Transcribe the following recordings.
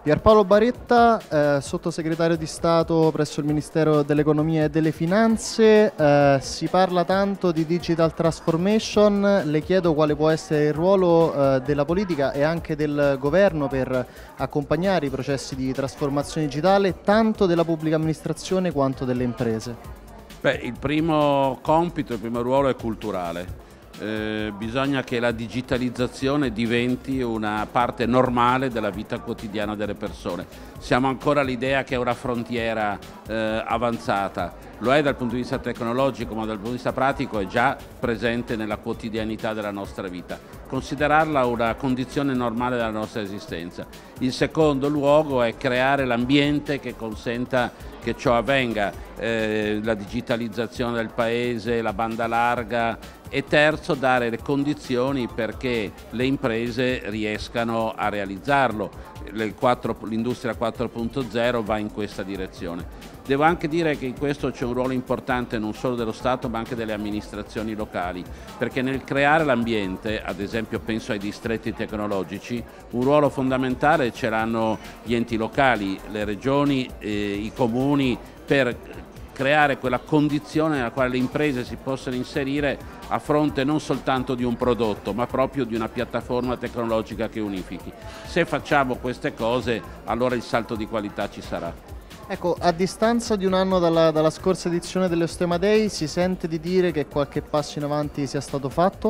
Pierpaolo Baretta, sottosegretario di Stato presso il Ministero dell'Economia e delle Finanze. Si parla tanto di digital transformation, le chiedo quale può essere il ruolo della politica e anche del governo per accompagnare i processi di trasformazione digitale tanto della pubblica amministrazione quanto delle imprese. Beh, il primo compito, il primo ruolo è culturale. Bisogna che la digitalizzazione diventi una parte normale della vita quotidiana delle persone. Siamo ancora all'idea che è una frontiera avanzata, lo è dal punto di vista tecnologico, ma dal punto di vista pratico è già presente nella quotidianità della nostra vita. Considerarla una condizione normale della nostra esistenza. Il secondo luogo è creare l'ambiente che consenta che ciò avvenga, la digitalizzazione del paese, la banda larga, e terzo dare le condizioni perché le imprese riescano a realizzarlo. L'industria 4.0 va in questa direzione. Devo anche dire che in questo c'è un ruolo importante non solo dello Stato ma anche delle amministrazioni locali, perché nel creare l'ambiente, ad esempio penso ai distretti tecnologici, un ruolo fondamentale ce l'hanno gli enti locali, le regioni, i comuni, per creare quella condizione nella quale le imprese si possono inserire a fronte non soltanto di un prodotto, ma proprio di una piattaforma tecnologica che unifichi. Se facciamo queste cose, allora il salto di qualità ci sarà. Ecco, a distanza di un anno dalla scorsa edizione dell'Ostema Day, si sente di dire che qualche passo in avanti sia stato fatto?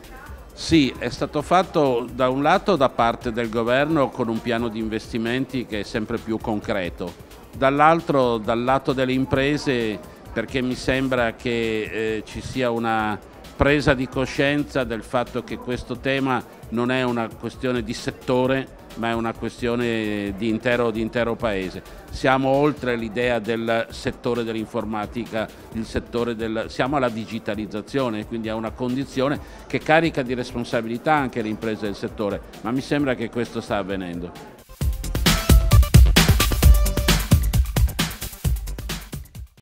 Sì, è stato fatto da un lato da parte del governo con un piano di investimenti che è sempre più concreto, dall'altro dal lato delle imprese, perché mi sembra che ci sia una presa di coscienza del fatto che questo tema non è una questione di settore, ma è una questione di intero paese. Siamo oltre l'idea del settore dell'informatica, siamo alla digitalizzazione, quindi a una condizione che carica di responsabilità anche le imprese del settore, ma mi sembra che questo sta avvenendo.